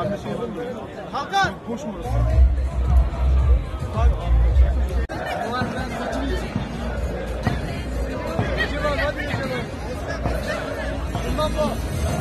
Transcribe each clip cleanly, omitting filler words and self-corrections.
Hakan! Boş mu orası? Gece var, hadi gece var. Bundan bu.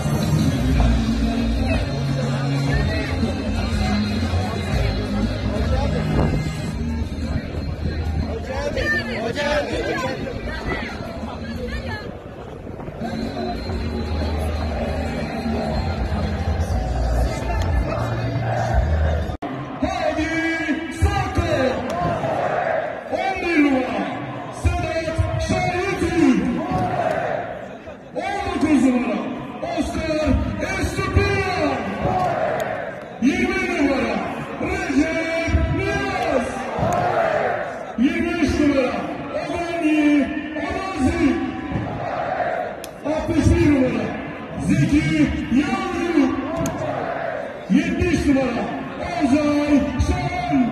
Zeki Yavru, 70 numara Ozan Şahan,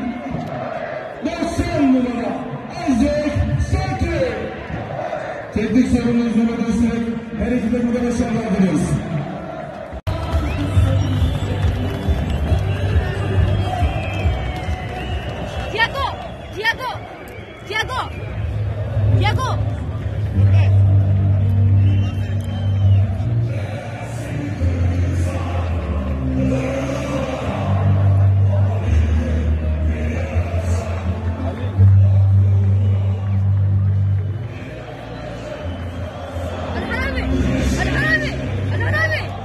90 numara Azek Saki. Teknik sorunu izlemeden sürekli her ekibe burada başarılar diliyoruz. Tiago! Ada Harabi!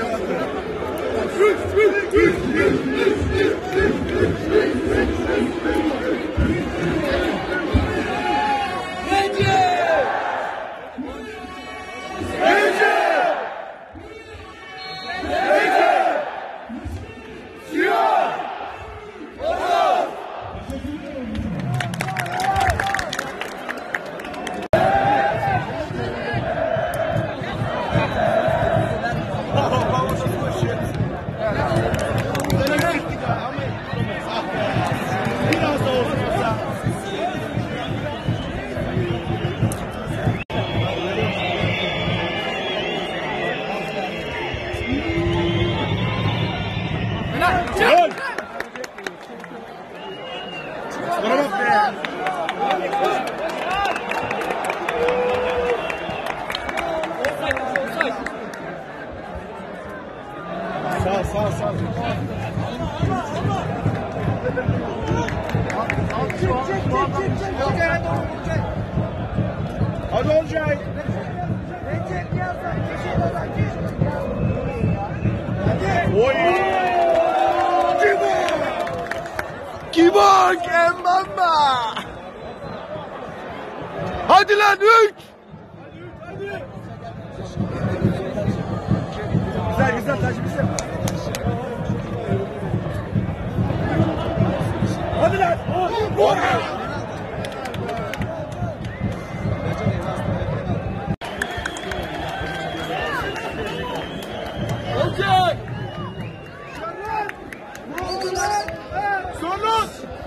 Sağ. Hadi Olcay. Oy. Kibok Mbamba. Hadi lan 3. Güzel taşı bize. Hadi lan. Olacak. Sorun.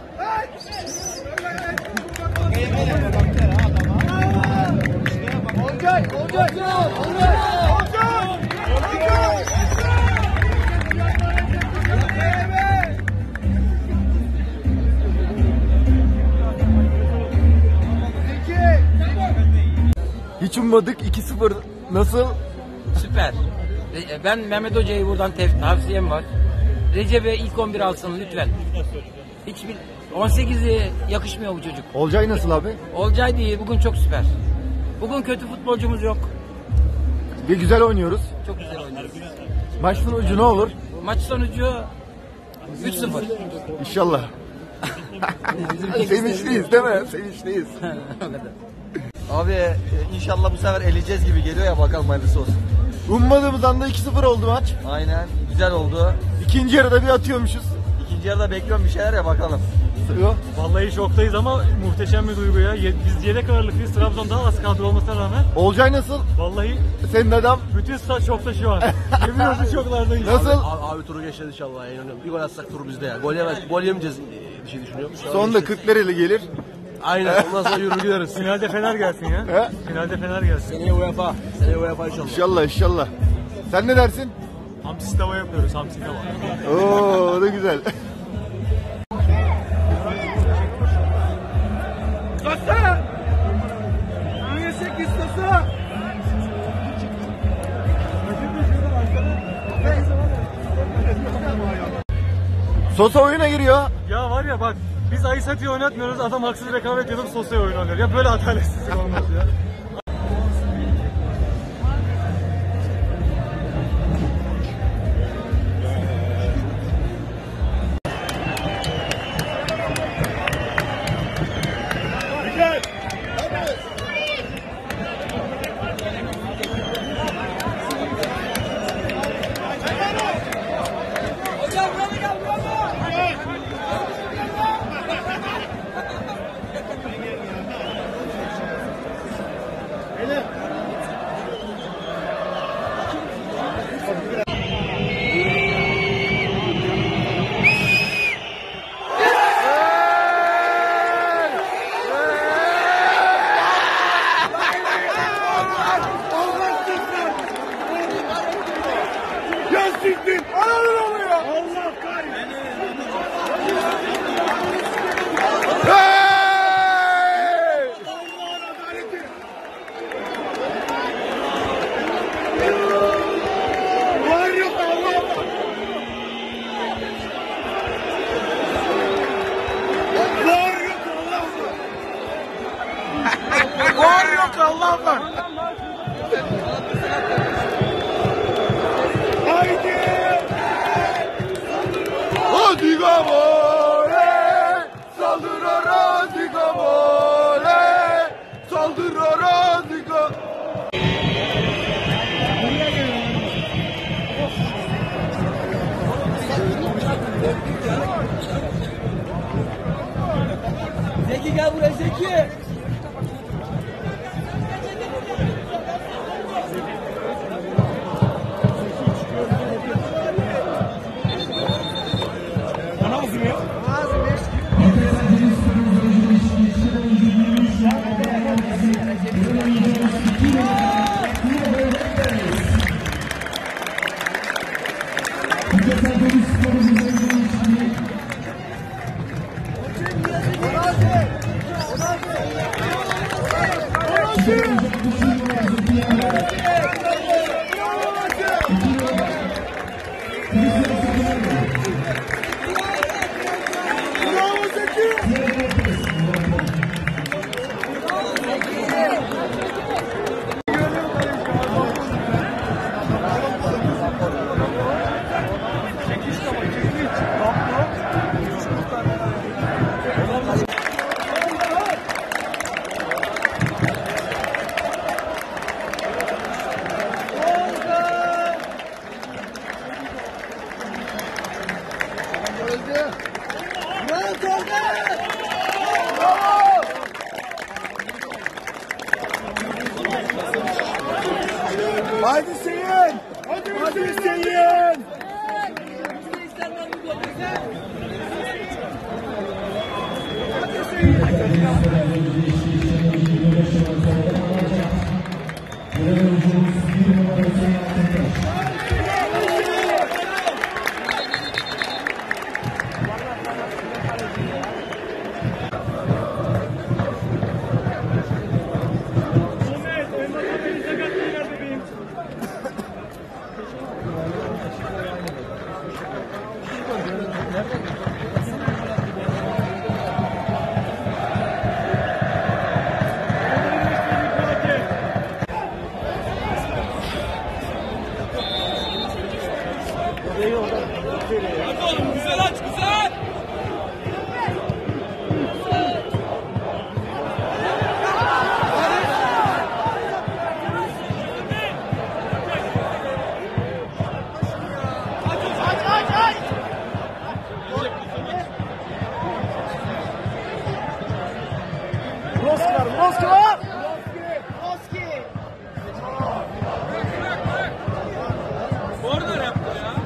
Hiç ummadık 2-0. Nasıl? Süper. Ben Mehmet Hoca'yı buradan tavsiyem var. Recep'e ilk 11 alsın lütfen. Hiçbir 18'i yakışmıyor bu çocuk. Olcay nasıl abi? Olcay değil, bugün çok süper. Bugün kötü futbolcumuz yok. Ve güzel oynuyoruz. Çok güzel oynuyoruz. Maç sonucu ne olur? Maç sonucu 3-0. İnşallah. Sevinçliyiz değil mi? Sevinçliyiz. Abi inşallah bu sefer eleyeceğiz gibi geliyor ya, bakalım hayırlısı olsun. Ummadığımız anda 2-0 oldu maç. Aynen, güzel oldu. İkinci yarıda bir atıyormuşuz. İkinci yarıda bekliyorum bir şeyler ya, bakalım. Yok. Vallahi şoktayız ama muhteşem bir duygu ya. Biz yedek ağırlıklıyız. Trabzon'da az kadro olmasına rağmen. Olcay nasıl? Vallahi Senin adam bütün stat şokta şu an. Yemin olsun şoklardayız. nasıl? Abi turu geçeceğiz inşallah, inanıyorum. Bir gol atsak tur bizde ya. Gol yemeyeceğiz bir şey düşünüyorum. Sonunda 40'lar gelir. Aynen, ondan sonra yürür gideriz. Finalde Fener gelsin ya. He? Finalde Fener gelsin. Seneye UEFA inşallah. İnşallah. Sen ne dersin? Hamsi tava yapıyoruz. Hamsi tava. Oo, o da güzel. Sosa oyuna giriyor. Ya var ya bak, biz Aysat'ı oynatmıyoruz. Adam haksız rekabet yapıp Sosa'ya oyun oynuyor. Ya böyle adaletsizlik olmaz ya. Gabole, saldır arazi Gabole, saldır arazi Gabole. Zeki gel buraya Zeki. Haydi Hüseyin! Haydi Hüseyin! Güzel aç, güzel. Orada yaptı ya.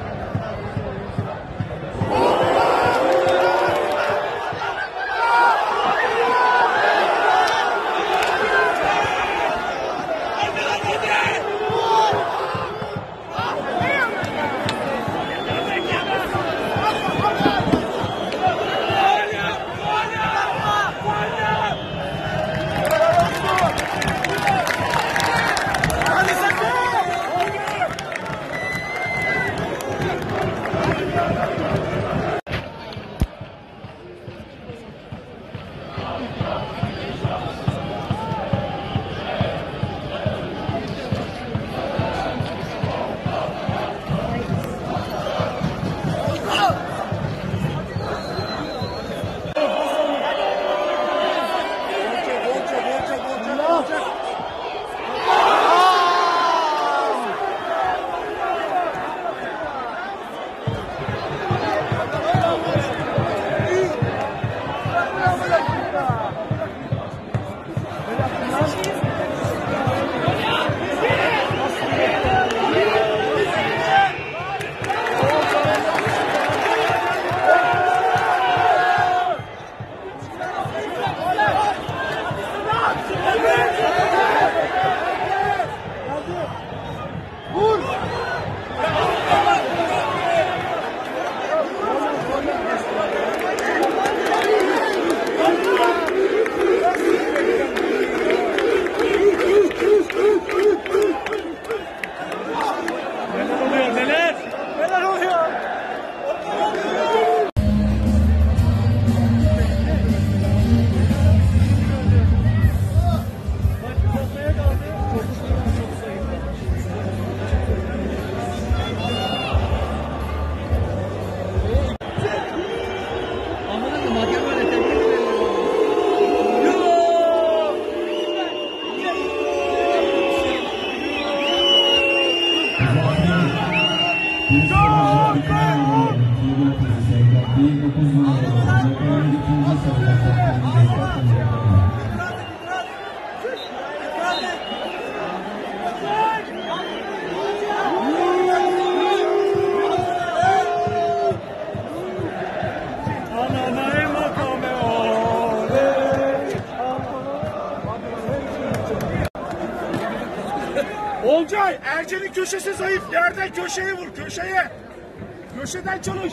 Olcay, Ercen'in köşesi zayıf. Yerden köşeye vur, köşeye. Köşeden çalış.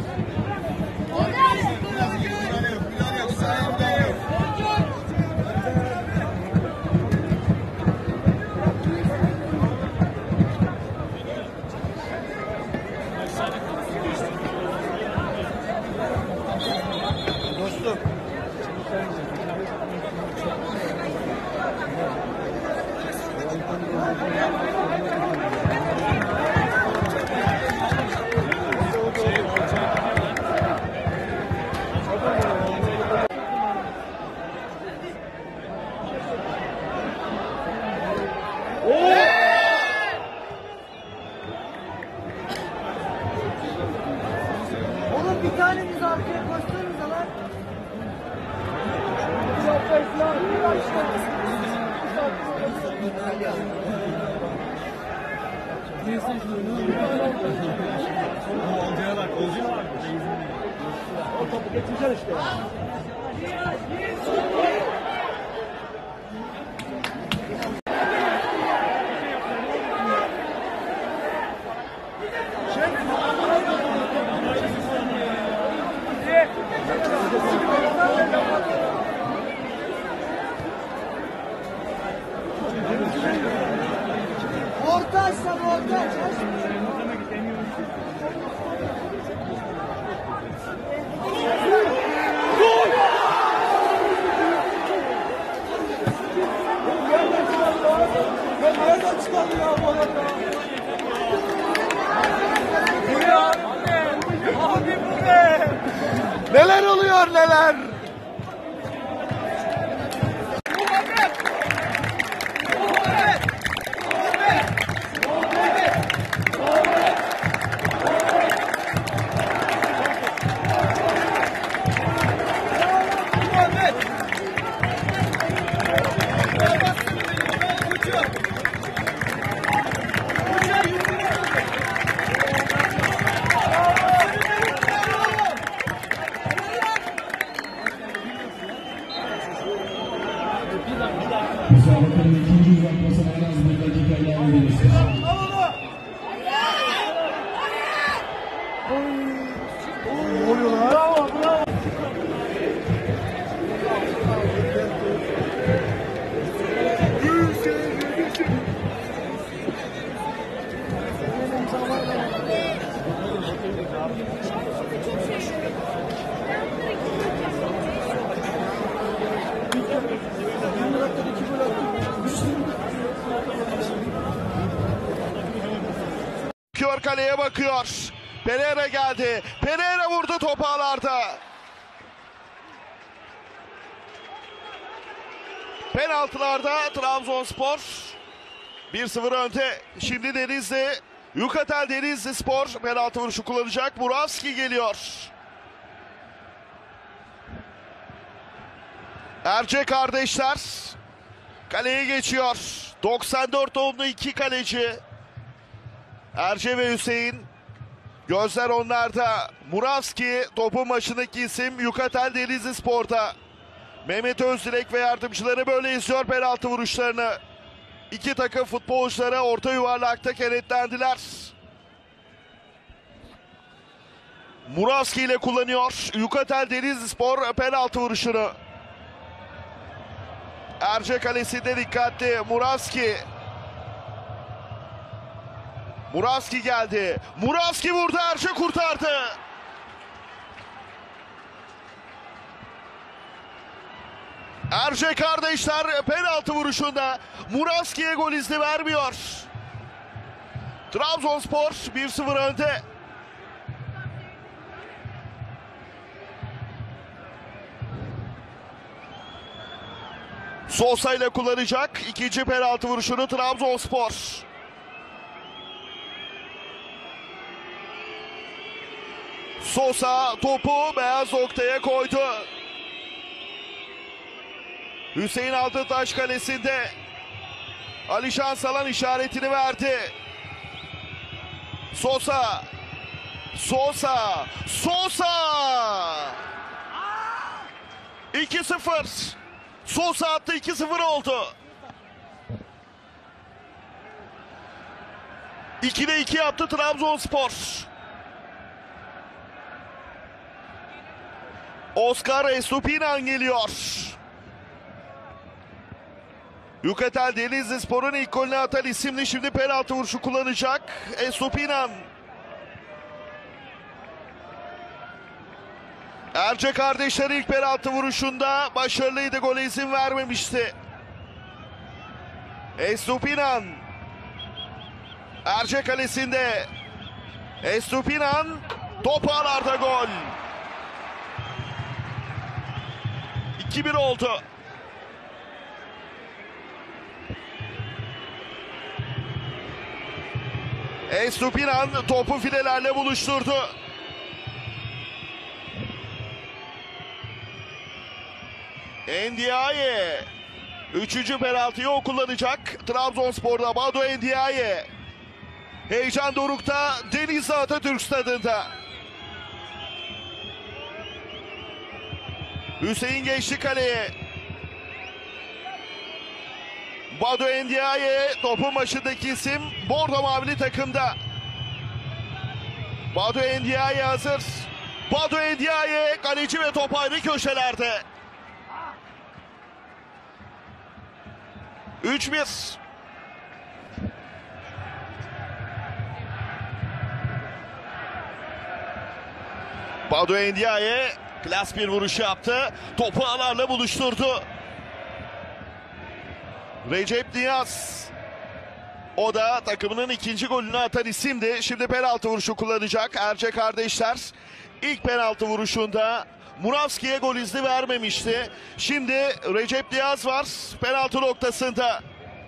Dostum. Oğlum bir taneniz arkaya koşsanıza lan. O topu getireceksin işte. Orta açsam orta aç. Nereden çıkardı ya bu adam ya? Bu ne abi bu ne? Neler oluyor neler? Müsabakanın ikinci uzatmasına en az bir dakika ilave verilsin. Ne oluyor lan? Bravo, bravo. Bakıyor, kaleye bakıyor. Pereira geldi. Pereira vurdu topu ağlarda. Penaltılarda Trabzonspor 1-0 önde. Şimdi Denizli, Yukatel Denizli Spor penaltı vuruşu kullanacak. Muravski geliyor. Erce kardeşler kaleye geçiyor. 94 doğumlu iki kaleci. Erce ve Hüseyin. Gözler onlarda. Muravski topun başındaki isim Yukatel Denizli Spor'da. Mehmet Özdilek ve yardımcıları böyle izliyor penaltı vuruşlarını. İki takım futbolcuları orta yuvarlakta kenetlendiler. Muravski ile kullanıyor Yukatel Denizli Spor penaltı vuruşunu. Erce kalesinde dikkatli Muravski. Muravski geldi. Muravski vurdu, Erce kurtardı. Erce kardeşler penaltı vuruşunda Muravski'ye gol izni vermiyor. Trabzonspor 1-0 önde. Sosa ile kullanacak ikinci penaltı vuruşunu Trabzonspor. Sosa topu beyaz noktaya koydu. Hüseyin Altıtaş kalesinde. Alişan Salan işaretini verdi. Sosa. Sosa. Sosa. 2-0. Sosa attı, 2-0 oldu. 2'de 2 yaptı Trabzonspor. Oscar Estupinan geliyor. Yukatel Denizlispor'un ilk golünü atan isimli şimdi penaltı vuruşu kullanacak. Estupinan. Erce kardeşler ilk penaltı vuruşunda başarılıydı, gole izin vermemişti. Estupinan. Erce kalesinde. Estupinan. Top ağlarda, gol. 2-1 oldu. Estupinan topu filelerle buluşturdu. Ndiaye 3. penaltıyı o kullanacak. Trabzonspor'da Badu Ndiaye. Heyecan dorukta Denizli Atatürk Stadı'nda. Hüseyin geçti kaleye. Badu Ndiaye topun başındaki isim bordo mavili takımda. Badu Ndiaye hazır. Badu Ndiaye kaleci ve top ayrı köşelerde. 3-1. Badu Ndiaye klas bir vuruş yaptı. Topu ağlarla buluşturdu. Recep Niyaz. O da takımının ikinci golünü atan isimdi. Şimdi penaltı vuruşu kullanacak Erce kardeşler. İlk penaltı vuruşunda Muravski'ye gol izni vermemişti. Şimdi Recep Niyaz var penaltı noktasında.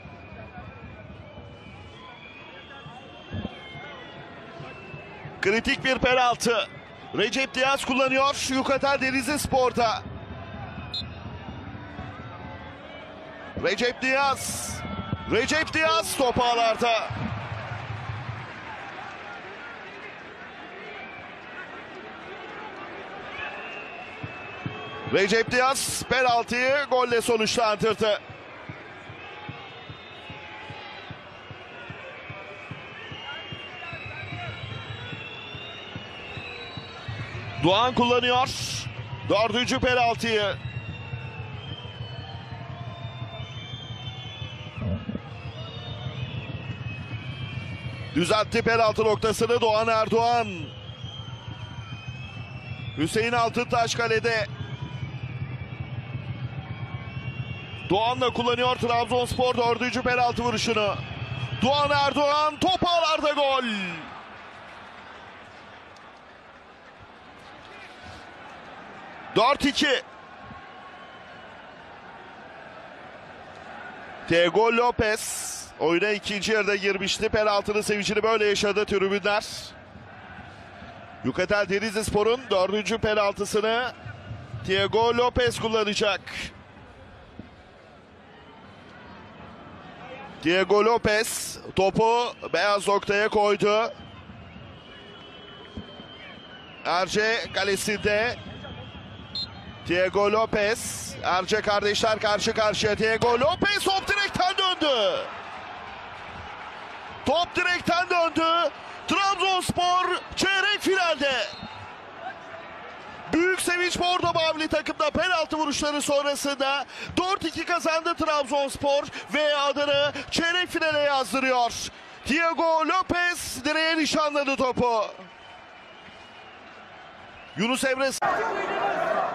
Kritik bir penaltı. Recep Niyaz kullanıyor Yukatel Denizlispor'da. Recep Niyaz. Recep Niyaz top ağlarda. Recep Niyaz penaltıyı golle sonuçlandırdı. Doğan kullanıyor 4. penaltıyı. Düzeltti penaltı noktasını Doğan Erdoğan. Hüseyin Altıtaş kalede. Doğan'la kullanıyor Trabzonspor 4. penaltı vuruşunu. Doğan Erdoğan top ağlarda, gol. ...4-2. Diego Lopez oyuna ikinci yarıda girmişti. Penaltının sevincini böyle yaşadı tribünler. Yukatel Denizlispor'un 4. penaltısını Diego Lopez kullanacak. Diego Lopez topu beyaz noktaya koydu. Erce kalesinde. Diego Lopez. Erce kardeşler karşı karşıya. Diego Lopez top direkten döndü. Top direkten döndü. Trabzonspor çeyrek finalde. Büyük sevinç bordo mavili takımda penaltı vuruşları sonrasında 4-2 kazandı Trabzonspor ve adını çeyrek finale yazdırıyor. Diego Lopez direğe nişanladı topu. Yunus Emre